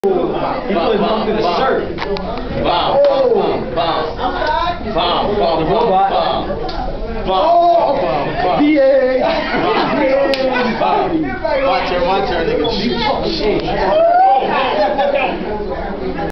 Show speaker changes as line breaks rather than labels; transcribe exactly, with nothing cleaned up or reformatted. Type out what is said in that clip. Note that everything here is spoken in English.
He put his mouth in the shirt.
Bomb, bomb, bomb, bomb, bomb, bomb,
robot.
bomb,
Oh,
bomb,
D A.
bomb. My turn, my turn, nigga. Shoot.